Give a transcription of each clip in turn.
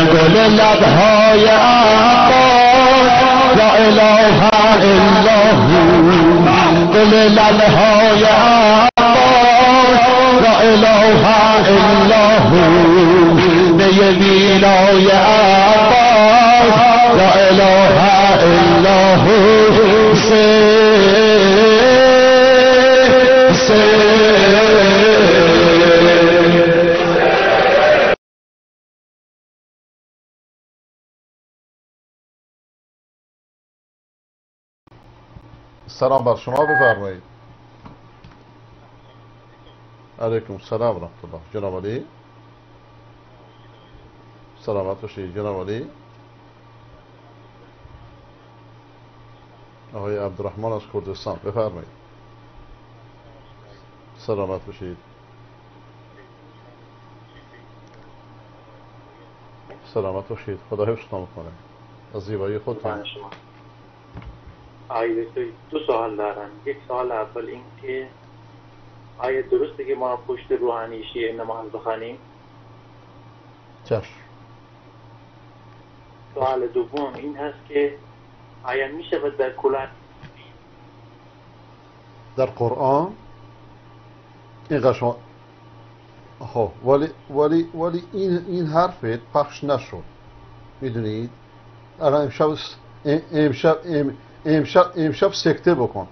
گل لبهای عباس لا اله الا هو گل لبهای عباس لا اله الا هو می ویلای عباس لا اله الا هو سلام بر شما، بفرمایید. علیکم السلام و رحمت الله. جناب علی سلامت باشید. جناب علی آقای عبدالرحمن از کردستان، بفرمایید. سلامت باشید. سلامت باشید. خدا حفظتون کنه از زیبایی خودتون. آیا دو سوال دارم. یک سوال اول این که آیا درسته که ما پشت روحانی شیعه نماز بخوانیم؟ چشم. سوال دوم این هست که آیا میشه در کلان در قرآن اینقدر شما ولی این حرفت پخش نشد، میدونید. الان امشب سکته بکن.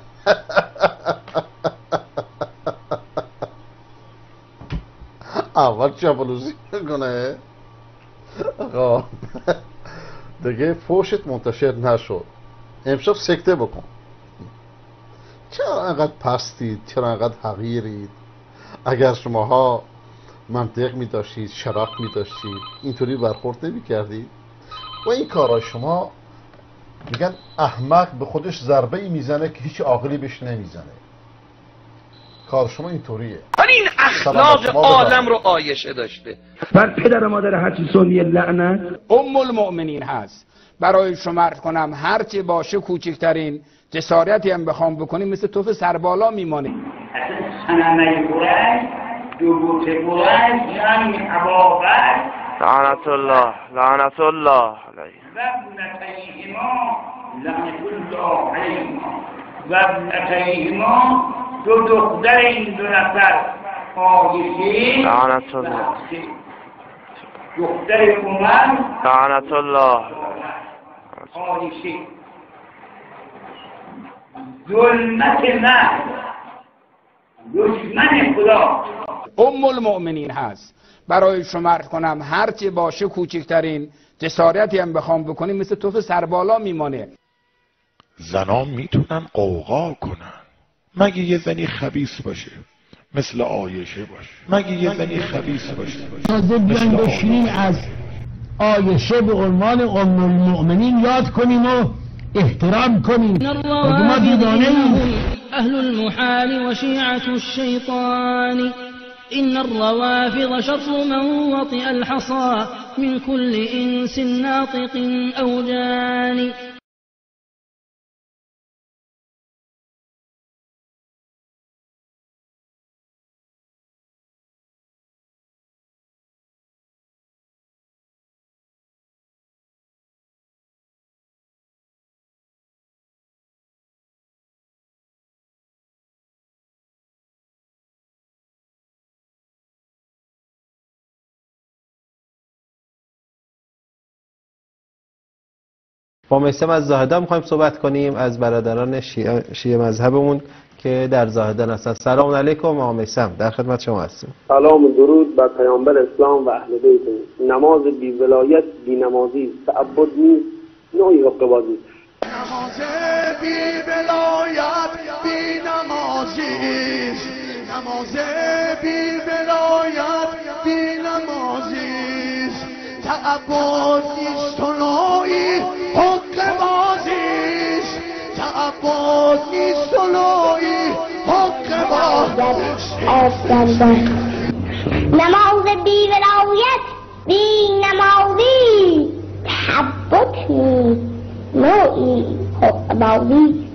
اول چاپلوسی کنه آقا دیگه فوشت منتشر نشد. امشب سکته بکن. چرا انقدر پستید؟ چرا انقدر حقیرید؟ اگر شماها منطق می داشتید، شرف می داشتید، اینطوری برخورد نمی کردید. و این کارای شما، میگن احمق به خودش ضربه ای میزنه که هیچ عاقلی بهش نمیزنه. کار شما اینطوریه. ولی این اخلاق آدم رو آیشه داشته. بر پدر و مادر هرچی سنی لعنت ام المؤمنین هست. برای شما عرض کنم هرچی باشه کوچکترین جسارتی هم بخوام بکنیم مثل توف سربالا میمانه. سنمه قریش دو بوت قریش یعنی ابابکر لعنت الله لعنت الله علیه و ابنتیهما لعنت الله علیهما و ابنتیهما دو دختر این دو نفر عایشه لعنت الله دختر عمر لعنت الله عایشه ظلمت محض دشمن خدا ام المؤمنین هست. برای شما عرض کنم هرچی باشه کوچکترین جسارتی هم بخوام بکنیم مثل توف سربالا میمانه. زنان میتونن قوقا کنن مگه یه زنی خبیث باشه مثل عایشه باشه، مگه یه زنی خبیث باشه تازه بیان بشینیم از عایشه به عنوان ام المؤمنین یاد کنیم و احترام کنیم. ما دیوانه ایم. اهل المحال و شیعة الشیطان إن الروافض شر من وطئ الحصى من كل إنس ناطق أو جان. با میثم از زاهدان میخوایم صحبت کنیم، از برادران شیعه مذهبمون که در زاهدان هستن. سلام علیکم آقا میثم، در خدمت شما هستیم. سلام و درود بر پیامبر اسلام و اهل بیت. نماز بی ولایت بی نمازی است، تعبد نیست، نوعی حقه‌بازی است. نماز بی ولایت بی نمازی است، نماز بی ولایت بی نمازی است، تعبد نیست و نوعی حقه‌بازی است، تعبد نیست و نوعی حقه‌بازی است. نماز بی ولایت بی نمازی، تعبد نیست نوعی حقه‌بازی.